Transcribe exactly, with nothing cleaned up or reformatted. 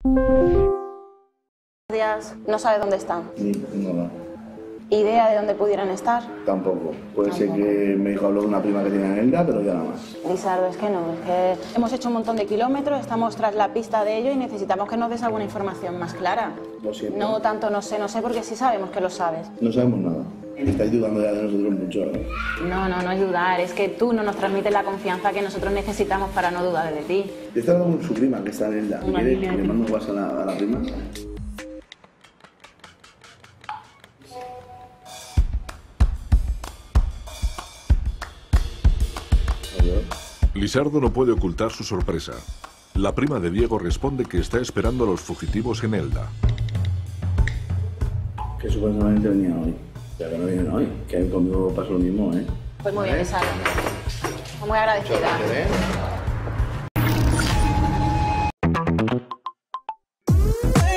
Días, no sabe dónde están. Ni nada. ¿Idea de dónde pudieran estar? Tampoco. Puede Tampoco. ser que me dijo habló de una prima que tenía en Elda, pero ya nada más. Lizardo, es que no, es que hemos hecho un montón de kilómetros, estamos tras la pista de ello y necesitamos que nos des alguna información más clara. Lo siento. No tanto no sé, no sé, porque sí sabemos que lo sabes. No sabemos nada. Estáis dudando ya de nosotros mucho, ¿no? No, no, no es dudar, es que tú no nos transmites la confianza que nosotros necesitamos para no dudar de ti. Te está hablando con su prima que está en Elda. Una ¿Quieres niña que le que- mando un WhatsApp a la, a la prima? Adiós. Lizardo no puede ocultar su sorpresa. La prima de Diego responde que está esperando a los fugitivos en Elda. Que supuestamente venía hoy. Ya que no vienen hoy. Que conmigo pasó lo mismo, ¿eh? Pues muy bien, Lizardo. Muy agradecida. ¿Eh?